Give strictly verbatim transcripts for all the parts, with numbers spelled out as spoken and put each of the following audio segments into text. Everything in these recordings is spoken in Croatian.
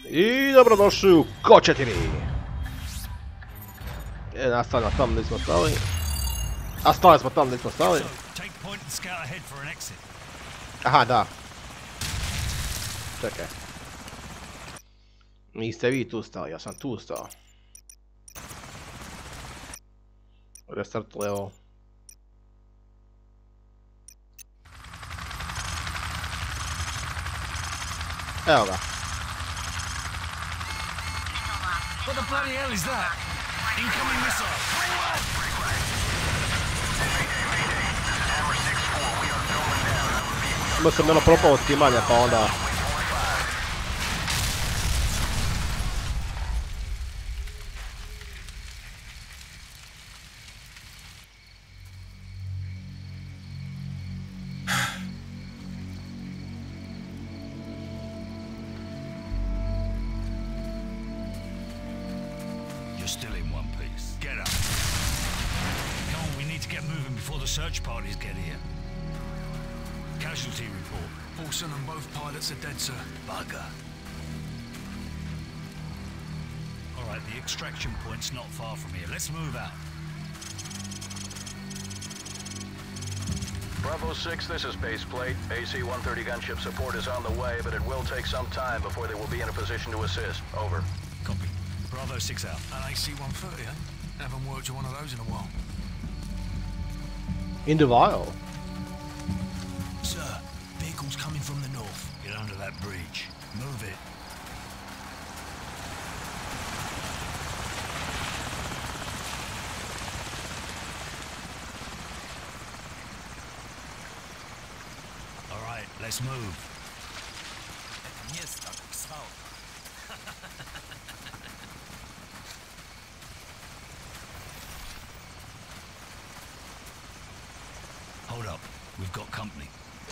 I dobrodošli u Ko četiri. E, nastavljamo tamo gdje smo stali. A stali smo tamo gdje smo stali. Aha, da. Čekaj. Niste vi tu stali, ja sam tu stao. Restart level. Evo ga. What the bloody hell is that? Incoming missile! Imao sam ono propao od skimanja pa onda... Still in one piece. Get up. Come on, we need to get moving before the search parties get here. Casualty report. Paulson and both pilots are dead, sir. Bugger. Alright, the extraction point's not far from here. Let's move out. Bravo six, this is base plate. A C one thirty gunship support is on the way, but it will take some time before they will be in a position to assist. Over. Copy. Bravo six out. An A C one thirty, eh? Haven't worked with one of those in a while. In the vial. Sir, vehicles coming from the north. Get under that bridge. Move it. All right, let's move. Hold up, we've got company.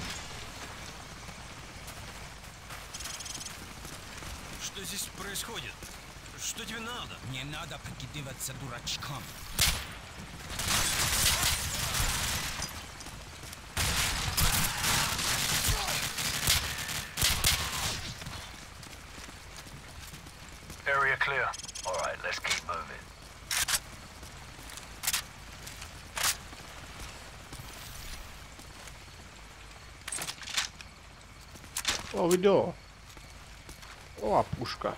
Что здесь происходит? Что тебе надо? Не надо прикидываться дурачком. Area clear. All right, let's keep moving. O, vidio. Ova puška.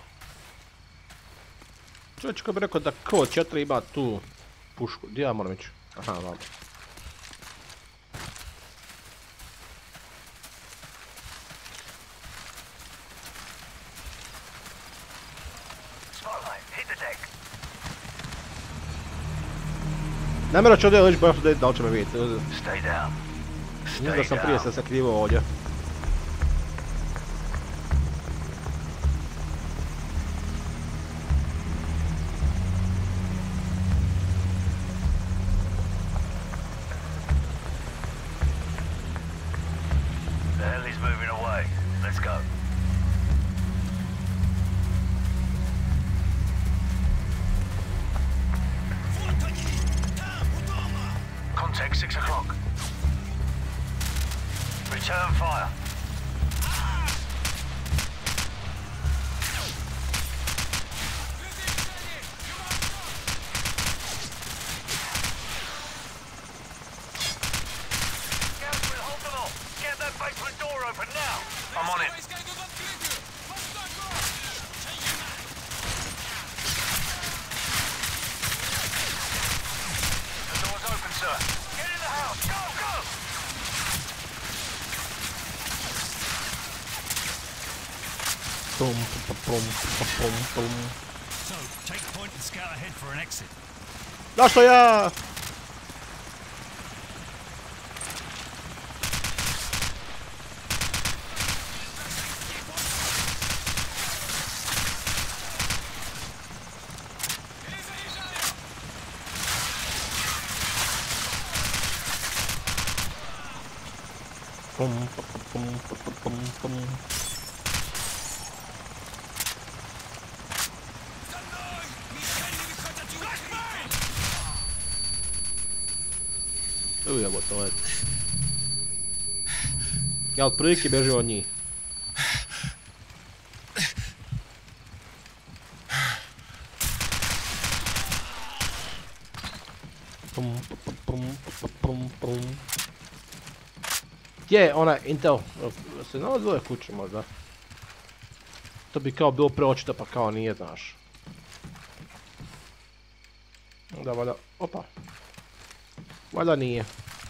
Čovječ ko bi rekao da Ko četiri ima tu pušku. Gdje ja moram ići? Aha, vam. Ne mora ću ovdje lići, baš da li će me vidjeti. Stay down. Mislim da sam prije se sakrivao ovdje. The hell is moving away. Let's go. Contact six o'clock. Return fire. Get that basement door open now. I'm on it. The door's open, sir. Get in the house. Go, go! Pum, pum, pum, pum, pum, pum. So, take point and scout ahead for an exit. Zašto ja? Pum, pum, pum, pum, pum, pum. Uj, jebote, let. Ja otprilike bežim od njih. Pum, pum, pum, pum, pum, pum. Gdje je onaj Intel? Se nalazi ove kuće možda? To bi kao bilo preočito pa kao nije, znaš. Da, valjda, opa. Valjda nije.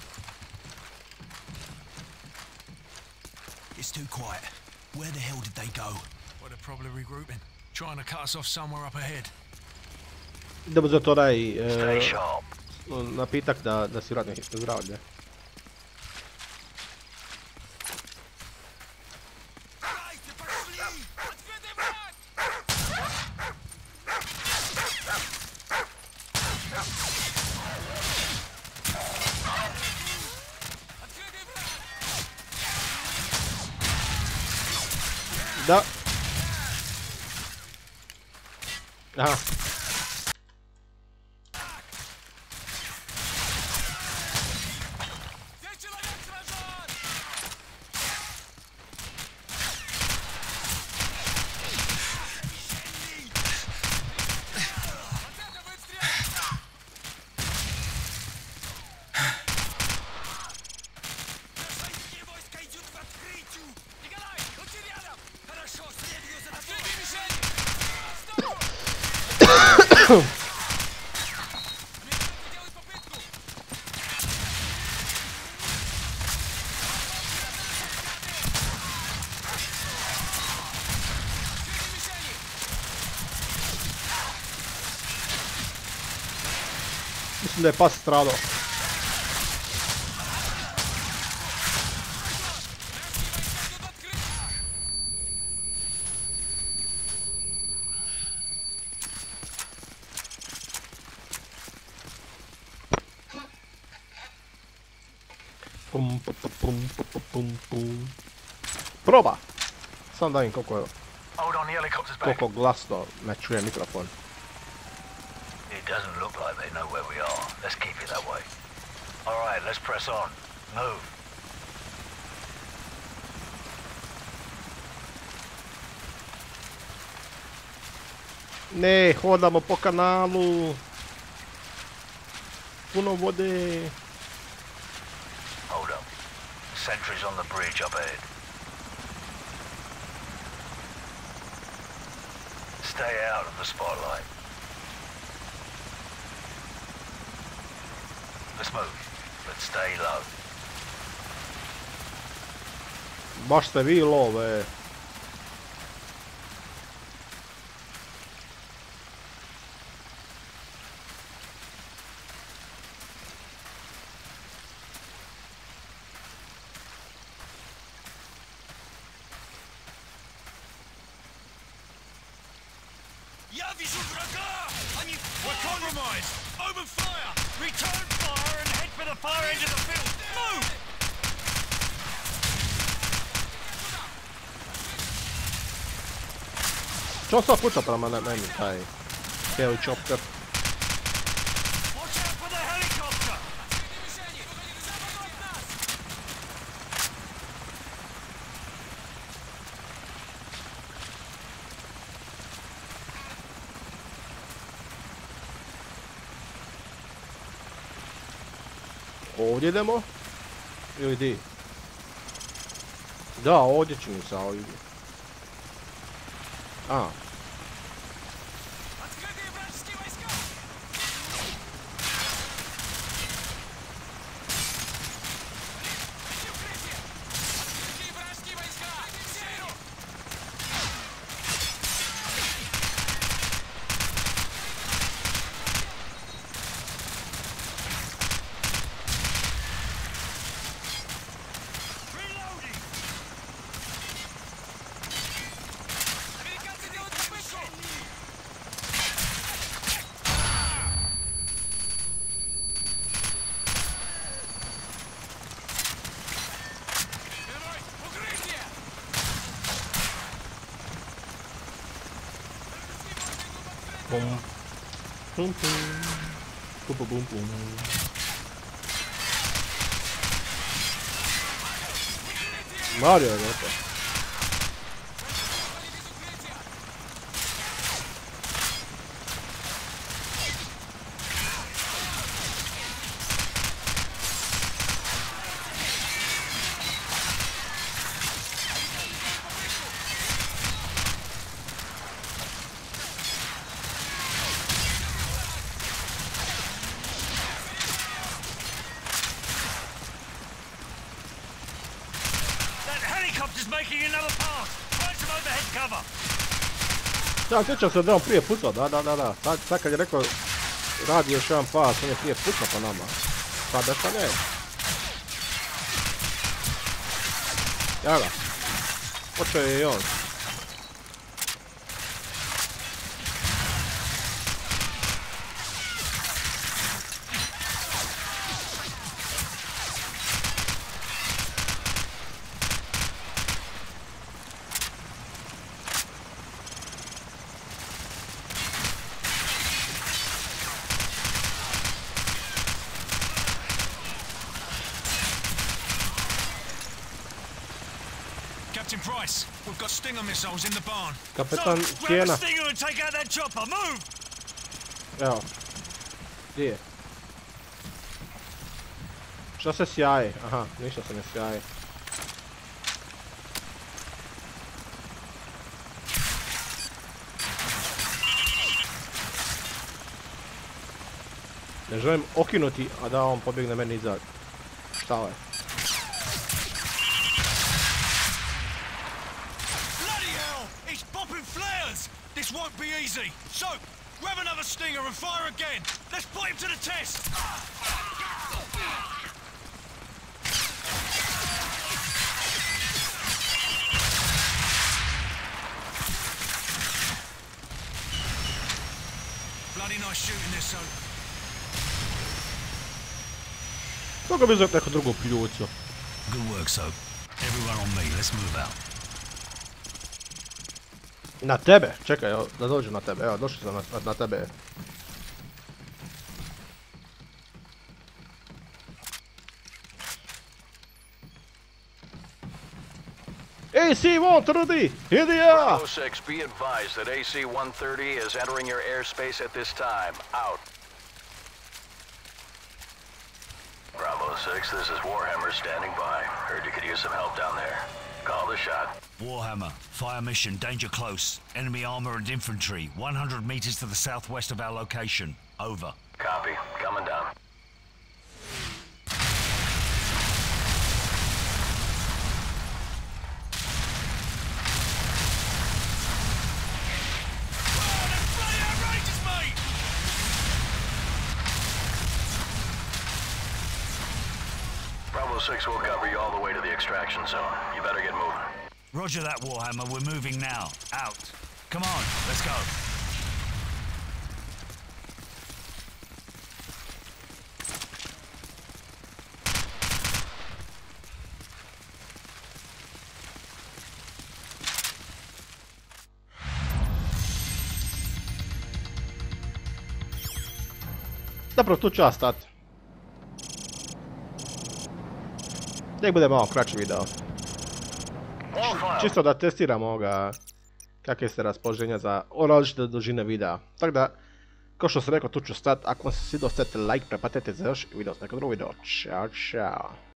It's too quiet. Where the hell did they go? Well, they're probably regrouping. Trying to cut us off somewhere up ahead. Idemo za to daj Stay sharp. napitak da, da si vratne zdravlje. Da. Aha. Mislim da je pas stradao. Pum, pum, pum, pum, pum, pum. Proba! Sam da vidim koliko je, Hold on, the helicopter's back. koliko glasno me čuje mikrofon. It doesn't look like they know where we are. Let's keep it that way. Alright, let's press on. Move. Ne, hodamo po kanalu. Puno vode. Hold up. Sentries on the bridge up ahead. Stay out of the spotlight. Let's move, but stay low. Baš ste vi love. Я вижу врага! Они... We're compromised! Open fire! Return fire and head for the far end of the field! Move! Čo sa puca prema meni taj helicopter? Watch out for the helicopter! Ovdje idemo? Ili di? Da, ovdje čini se ovdje. A. Открытые вражеские войска! Укрытие! Открытые вражеские войска! К северу! Reloading! Американцы делают попытку! Герой! Укрытие! Pum. Pum pum. Pum pum pum pum. Mario, это. cover. Da, sjećam se da on prije pucao, da, da, da, da. Sad, sad kad je rekao radi još jedan pas, on je prije pucao po nama. Sada šta ne. Evo ga. Počeo je i on. Captain Price, we've got Stinger missiles in the barn. Kapetan So, grab a Cijena. Stinger and take out that chopper. Move! Evo. Gdje je? Šta se sjaji? Aha, ništa se ne sjaji. Ne želim okinuti, a da on pobjegne meni iza štale. Bloody hell! He's popping flares! This won't be easy. So, grab another Stinger and fire again. Let's put him to the test. Bloody nice shooting this, son. Mogu bi uzeti neku drugu pljucu. Good work, Soap. Everyone on me. Let's move out. Na tebe? Čekaj, evo, da dođu na tebe. Evo, došli sam na, na tebe. A C one thirty! Here Bravo six, be advised that A C one thirty is entering your airspace at this time. Out. Bravo six, this is Warhammer standing by. Heard you could use some help down there. Call the shot. Warhammer, fire mission, danger close. Enemy armor and infantry, one hundred meters to the southwest of our location. Over. Copy. Coming down. Bravo six will cover you all the way to the extraction zone. You better get moving. Roger that, Warhammer. We're moving now. Out. Come on, let's go. Dobro, tu ću ja stati. Nek bude malo kraći video. Čisto da testiramo ovoga kakve ste raspoloženja za različite dužine videa. Tako da, kao što sam rekao, tu ću stati. Ako vam se svidio, stavite like, prepatite za još i video s nekog drugog video. Ćao, čao.